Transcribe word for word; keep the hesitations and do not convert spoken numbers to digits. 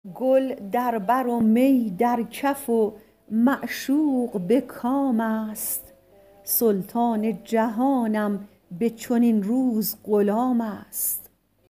گل در بر و می در کف و معشوق به کام است، سلطان جهانم به چنین روز غلام است.